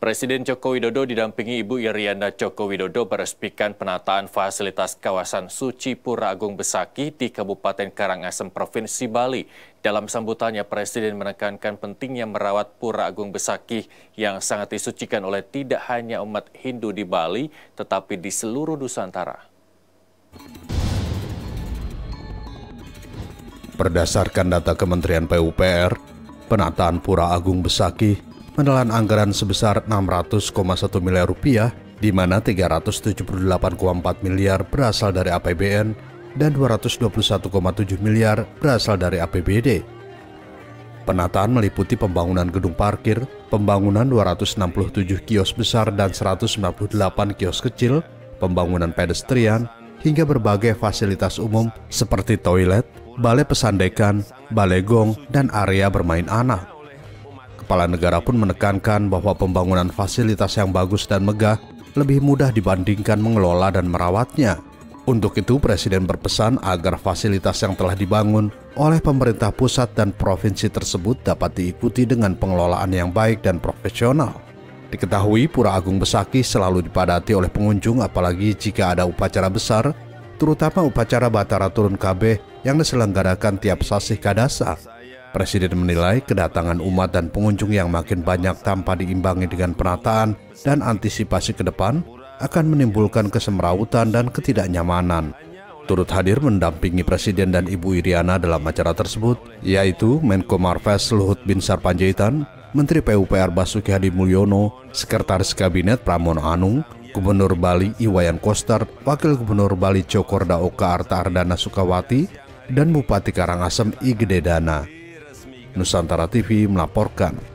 Presiden Joko Widodo didampingi Ibu Iriana Joko Widodo meresmikan penataan fasilitas kawasan Suci Pura Agung Besakih di Kabupaten Karangasem, Provinsi Bali. Dalam sambutannya, Presiden menekankan pentingnya merawat Pura Agung Besakih yang sangat disucikan oleh tidak hanya umat Hindu di Bali, tetapi di seluruh Nusantara. Berdasarkan data Kementerian PUPR, penataan Pura Agung Besakih menelan anggaran sebesar 600,1 miliar rupiah, di mana 378,4 miliar berasal dari APBN dan 221,7 miliar berasal dari APBD. Penataan meliputi pembangunan gedung parkir, pembangunan 267 kios besar dan 198 kios kecil, pembangunan pedestrian, hingga berbagai fasilitas umum seperti toilet, balai pesandekan, balai gong, dan area bermain anak. Kepala negara pun menekankan bahwa pembangunan fasilitas yang bagus dan megah lebih mudah dibandingkan mengelola dan merawatnya. Untuk itu, Presiden berpesan agar fasilitas yang telah dibangun oleh pemerintah pusat dan provinsi tersebut dapat diikuti dengan pengelolaan yang baik dan profesional. Diketahui Pura Agung Besakih selalu dipadati oleh pengunjung, apalagi jika ada upacara besar, terutama upacara Batara Turun Kabeh yang diselenggarakan tiap Sasih Kadasa. Presiden menilai kedatangan umat dan pengunjung yang makin banyak tanpa diimbangi dengan penataan dan antisipasi ke depan akan menimbulkan kesemrawutan dan ketidaknyamanan. Turut hadir mendampingi Presiden dan Ibu Iriana dalam acara tersebut, yaitu Menko Marves Luhut Binsar Panjaitan, Menteri PUPR Basuki Hadi Mulyono, Sekretaris Kabinet Pramono Anung, Gubernur Bali Iwayan Koster, Wakil Gubernur Bali Cokorda Oka Arta Ardana Sukawati, dan Bupati Karangasem I Gede Dana. Nusantara TV melaporkan.